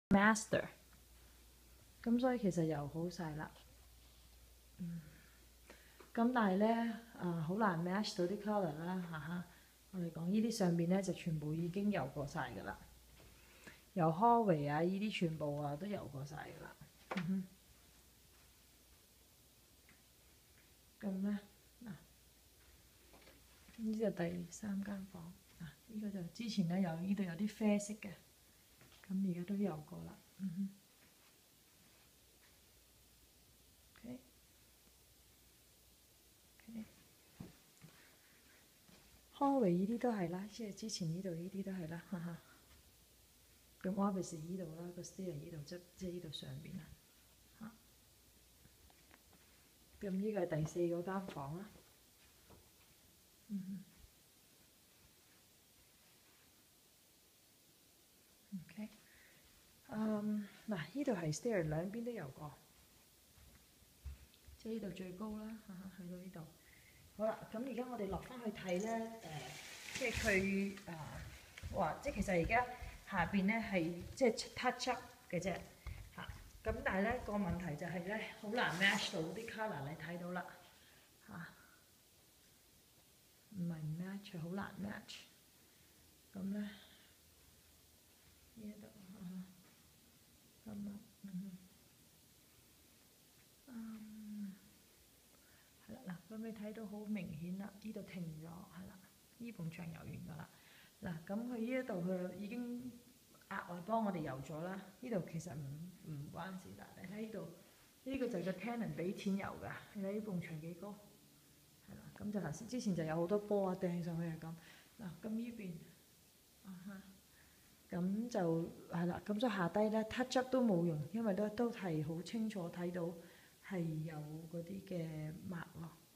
master，咁所以其實又好晒啦。咁但係咧好難 match 到啲 colour 啦嚇。我哋講呢啲上邊咧就全部已經油過晒㗎啦，由 Hallway 啊呢啲全部都油過晒㗎啦。咁咧呢就第3間房呢個就之前咧呢度有啲啡色嘅，咁而家都油過啦。Hallway 呢啲都係啦，即係之前呢度呢啲都係啦，咁 office 呢度啦，個 stair 呢度即係呢度上邊啦。咁呢個係第4嗰間房啦。OK，嗱呢度係 stair 兩邊都油過，即係呢度最高啦，去到呢度。好啦，咁而家我哋落翻去睇咧，即係佢即係其實而家下邊咧係即係 touch up 嘅啫嚇。咁但係咧個問題就係咧好難 match 到啲 colour，你睇到啦嚇，唔係唔 match，好難 match。咁咧呢度咁係啦嗱，咁你睇到好明顯啦，呢度停咗係啦，呢埲牆油完㗎啦。嗱，咁佢呢一度佢已經額外幫我哋油咗啦。呢度其實唔關事㗎，你睇呢度呢個就係個 tenant 俾錢油㗎。你睇呢埲牆幾高，係啦。咁就頭先之前就有好多波掟上去係咁。嗱，咁呢邊咁就係啦。咁所以下低咧 touch up 都冇用，因為都係好清楚睇到係有嗰啲嘅 mark 咯。